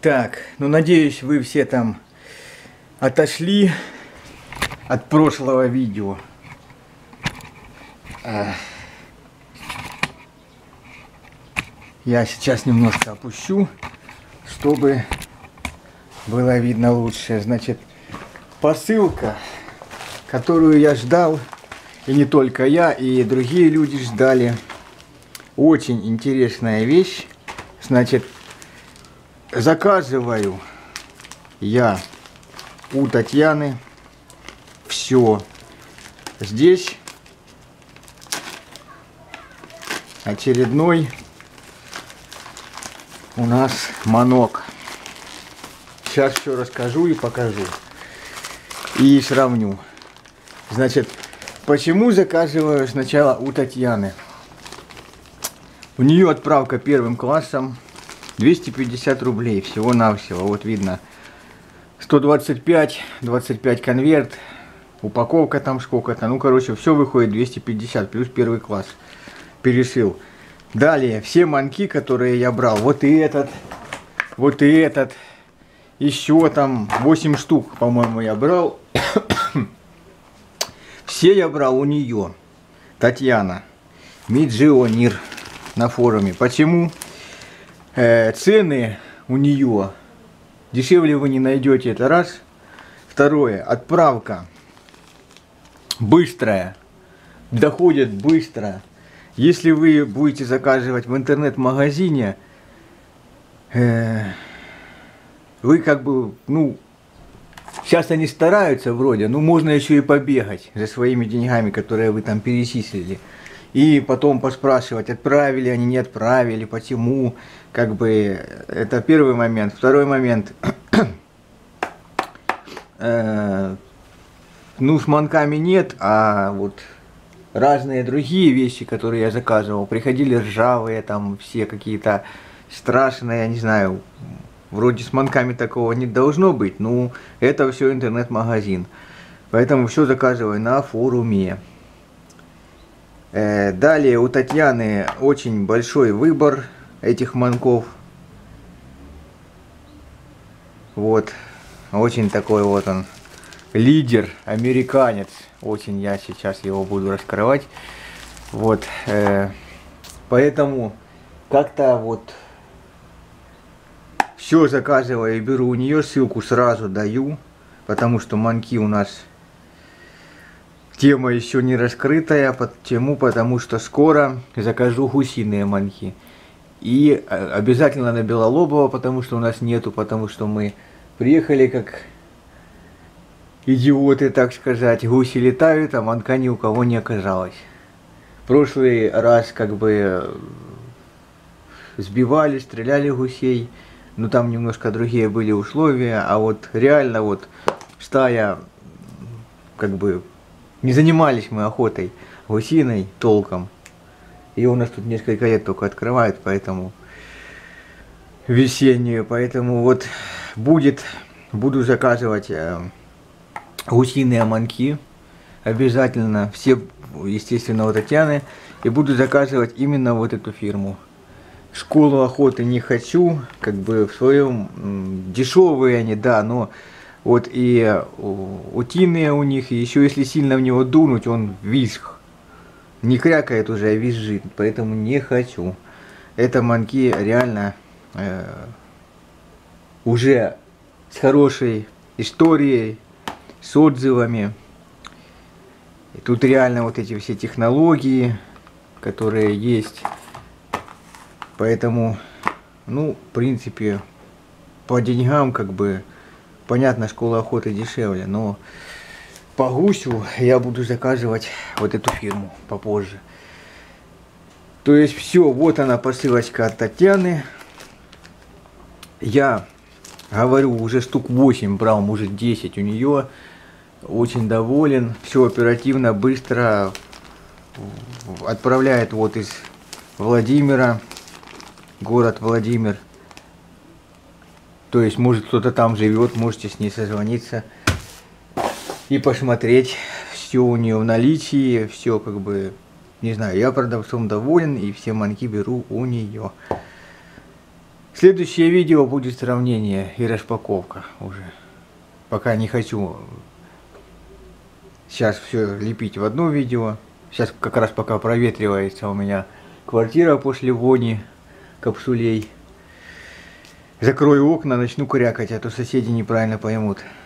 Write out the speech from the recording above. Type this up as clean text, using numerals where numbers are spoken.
Так, ну надеюсь, вы все там отошли от прошлого видео. Я сейчас немножко опущу, чтобы было видно лучше. Значит, посылка, которую я ждал, и не только я, и другие люди ждали. Очень интересная вещь. Значит, заказываю я у Татьяны все. Здесь очередной у нас манок. Сейчас все расскажу и покажу. И сравню. Значит, почему заказываю сначала у Татьяны? У нее отправка первым классом 250 рублей всего-навсего. Вот видно 125, 25 конверт, упаковка там сколько-то. Ну, короче, все выходит 250 плюс первый класс. Перешил. Далее, все манки, которые я брал, вот и этот, еще там 8 штук, по-моему, я брал. Все я брал у нее. Татьяна. Миджионир на форуме. Почему? Цены у нее дешевле вы не найдете, это раз. Второе, отправка быстрая, доходит быстро. Если вы будете заказывать в интернет-магазине, вы как бы, ну, сейчас они стараются вроде, но можно еще и побегать за своими деньгами, которые вы там перечислили. И потом поспрашивать, отправили они, не отправили, почему, как бы, это первый момент. Второй момент, ну, с манками нет, а вот разные другие вещи, которые я заказывал, приходили ржавые, там, все какие-то страшные, я не знаю, вроде с манками такого не должно быть, ну, это все интернет-магазин. Поэтому все заказываю на форуме. Далее у Татьяны очень большой выбор этих манков. Вот, очень такой вот он, лидер, американец. Очень я сейчас его буду раскрывать. Вот, поэтому как-то вот все заказываю и беру у нее, ссылку сразу даю, потому что манки у нас тема еще не раскрытая. Почему? Потому что скоро закажу гусиные манки. И обязательно на Белолобово, потому что у нас нету, потому что мы приехали как идиоты, так сказать. Гуси летают, а манка ни у кого не оказалось. В прошлый раз как бы сбивали, стреляли гусей. Но там немножко другие были условия. А вот реально вот стая как бы... Не занимались мы охотой гусиной толком. Ее у нас тут несколько лет только открывают, поэтому весеннюю. Поэтому вот буду заказывать гусиные манки. Обязательно. Все, естественно, у Татьяны. И буду заказывать именно вот эту фирму. Школу охоты не хочу. Как бы в своем дешевые они, да, но... Вот и утиные у них, и еще если сильно в него дунуть, он визг. Не крякает уже, а визжит, поэтому не хочу. Это манки реально уже с хорошей историей, с отзывами. И тут реально вот эти все технологии, которые есть. Поэтому, ну, в принципе, по деньгам как бы... Понятно, школа охоты дешевле, но по гусю я буду заказывать вот эту фирму попозже. То есть все, вот она посылочка от Татьяны. Я говорю, уже штук 8 брал, может 10 у нее. Очень доволен. Все оперативно, быстро отправляет вот из Владимира, город Владимир. То есть, может, кто-то там живет, можете с ней созвониться и посмотреть. Все у нее в наличии, все как бы Не знаю, я продавцом доволен и все манки беру у нее. Следующее видео будет сравнение и распаковка уже. Пока не хочу сейчас все лепить в одно видео. Сейчас как раз пока проветривается у меня квартира после вони капсулей. Закрою окна, начну крякать, а то соседи неправильно поймут.